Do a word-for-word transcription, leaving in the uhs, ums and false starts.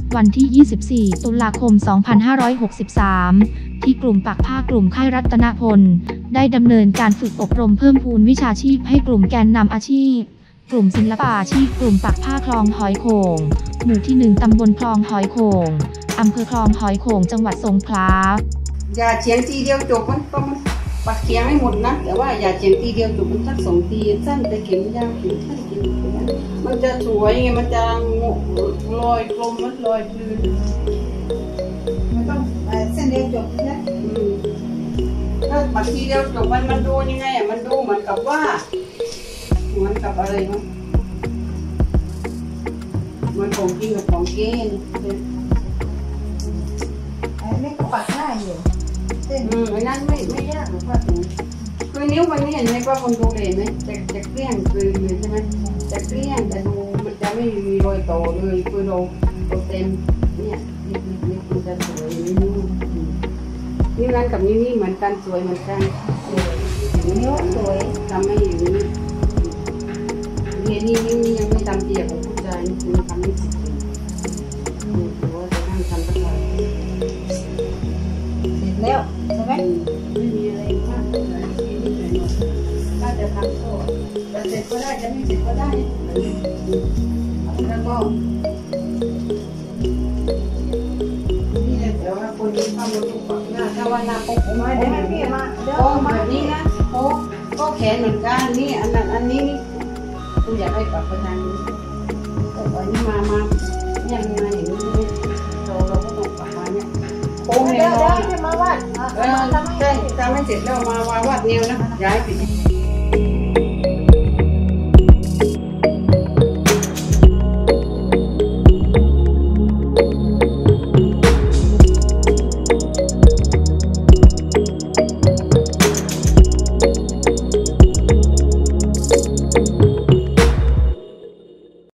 วันที่ ยี่สิบสี่ ตุลาคม สองพันห้าร้อยหกสิบสาม ที่กลุ่มปักผ้ากลุ่มค่ายรัตนพลได้ดำเนินการฝึกอบรมเพิ่มพูนวิชาชีพให้กลุ่มแกนนำอาชีพกลุ่มศิลปะอาชีพกลุ่มปักผ้าคลองหอยโข่งหมู่ที่หนึ่งตำบลคลองหอยโข่งอำเภอคลองหอยโข่งจังหวัดสงขลาอย่าเฉียงทีเดียวจบมันก็มันปักเขียงให้หมดนะแต่ว่าอย่าเฉียงทีเดียวจบมันสักสองทีสั้นแต่เข็มยาวเข็มสั้นเข็มยาวมันจะสวยไงมันจะลอยกลมมันลอยคลื่นมันต้องเส้นเดียวจบนะถ้าปักทีเดียวจบมันมันดูยังไงอ่ะมันดูเหมือนกับว่าเหมือนกับอะไรมั้งมันของจริงกับของเก๊ไอ้นี่ก็ปักง่ายอยู่อืมอันนั้นไม่ไม่ยากหรอกว่าถึงคือนิ้วมันนี่เห็นไหมว่าคนดูเห็นไหมจะจะเกลี้ยงคือเลยใช่ไหมจะเกลี้ยงแต่ดูมันจะไม่มีรอยโตเลยคือเราเราเต็มเนี่ยนี่นี่มันจะสวยนิ้วนิ้วนั้นกับนิ้วนี่เหมือนกันสวยเหมือนกันนิ้วสวยทำไม่อยู่นี่เนี่ยนี่นิ้วนี่ยังไม่ทำเปียกของผู้ชายนี่คือทำไม่เสร็จเลยนี่คือว่าจะนั่งทำสักหน่อยเสร็จแล้วใช่ไหมไม่มีอะไรมากเลยถ้าจะทำก็จะเสร็จก็ได้จะไม่เสร็จก็ได้แล้วก็นี่แหละแต่ว่าคนที่ทำมันต้องปักหน้าถ้าว่าหน้าโป๊ะไม่ได้แบบนี้นะโป๊ะแบบนี้นะโป๊ะก็แขนเหมือนกันนี่อันนั้นอันนี้คุณอยากให้ปักไปทางนี้แต่อันนี้มามาเนี่ยมันมาอย่างนี้เราเราก็ต้องปักมาเนี่ยโป๊ะเนี่ยเรามาวาดเออใช่ทำให้เสร็จแล้วมาวาดแนวนะย้ายไป